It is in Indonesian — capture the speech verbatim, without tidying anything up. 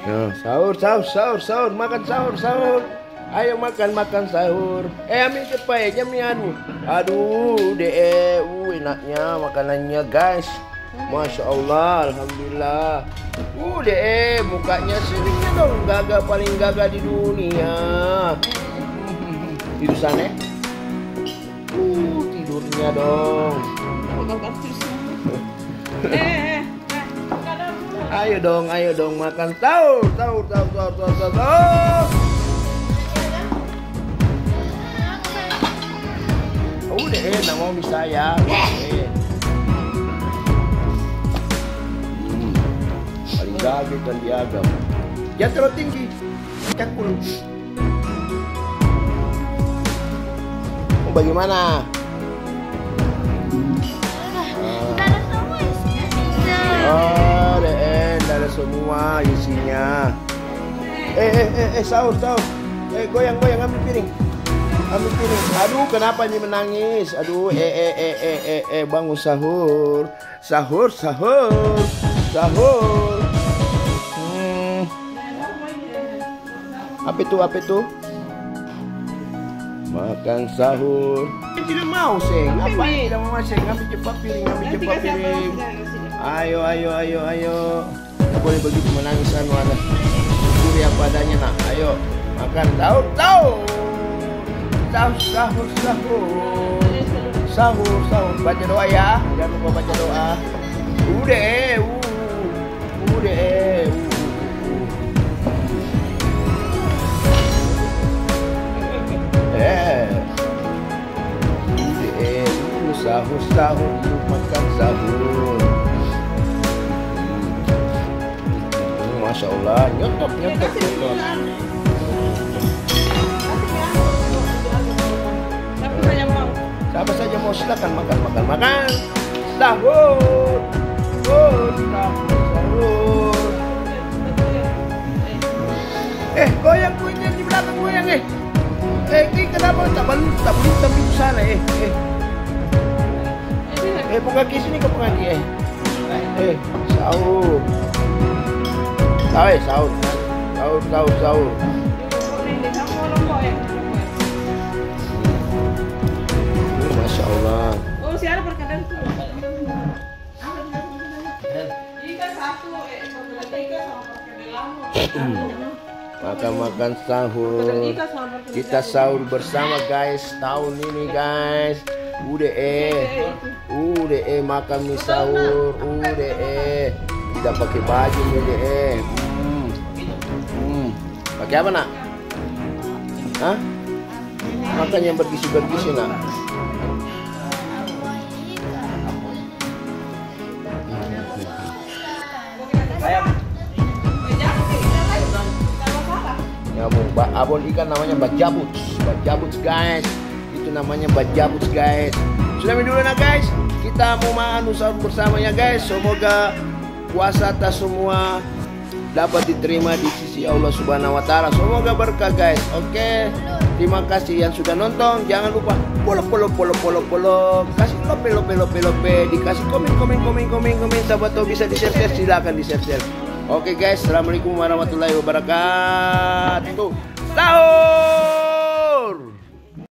Nah, sahur, sahur, sahur, sahur, makan sahur, sahur. Ayo makan, makan sahur. Eh, ambil cepat ya, jamnya aduh. Aduh, deh, uh, enaknya makanannya guys. Masya Allah, Alhamdulillah. Uh, deh, mukanya seringnya dong, gagah paling gagah di dunia. Tidur sana. Uh, tidurnya dong. Eh, Ayo dong, ayo dong makan sahur, sahur, sahur, sahur, sahur, sahur, sahur. Udah, eh, nggak mau bisa ya. Eh. Hmm. Paling gagal kan diagam. Jangan terlalu tinggi, cakul. Mau bagaimana? Oh, deh, ada semua isinya. Eh, eh, eh, eh, sahur, sahur. Eh, goyang, goyang, ambil piring. Ambil piring. Aduh, kenapa ini menangis? Aduh, eh, eh, eh, eh, eh, eh, bangun sahur. Sahur, sahur. Sahur. Hmm. Apa itu, apa itu? Makan sahur. Tidak mau, Seng. Apa ini? Tidak mau, Seng. Ambil cepat piring, ambil cepat piring. Ayo, ayo, ayo, ayo. Tidak boleh begitu menangis anu ada. Syukuri apa adanya nak. Ayo, makan sahur, sahur. Sahur, sahur, sahur. Sahur, sahur. Baca doa ya. Jangan lupa baca doa. Udah, uh. Udah, uh. Eh. Udah, uh. Sahur, sahur. Makan sahur. Masya Allah, nyotop, nyotop, nyotop. Siapa saja mau? Siapa saja mau silakan makan, makan, makan. Sahur, sahur, sahur, sahur. Eh, goyang kuenya di belakang goyang eh. Eh, ini kenapa tak balik, tak balik tapi di sana eh, eh. Eh, buka kaki sini ke buka kaki eh. Eh, sahur. Sahur, sahur, sahur, sahur, sahur. Masya Allah. Oh, si ada perkataan itu. Ikan satu, eh, ikan sama perkedel. Makan-makan sahur. Kita sahur bersama guys. Tahun ini guys. Udah eh. Udah eh makan mie sahur. Udah eh. Tidak pakai baju udah eh. Hmm. Hmm. Pakai apa nak? Hah? Makan yang bergisi-bergisi nak. Nyambung, abon ikan namanya bajabuts, bajabuts guys. Itu namanya bajabuts guys. Sudah dulu nah guys. Kita mau makan sahur bersama ya guys. Semoga puasa atas semua dapat diterima di sisi Allah Subhanahu Wa Taala. Semoga berkah guys. Oke, terima kasih yang sudah nonton. Jangan lupa follow follow follow follow follow. Kasih lope lope lope lope. Dikasih komen komen komen komen komen. Sahabat tahu bisa di share share, silakan di share share. Oke guys, assalamualaikum warahmatullahi wabarakatuh. Sahur.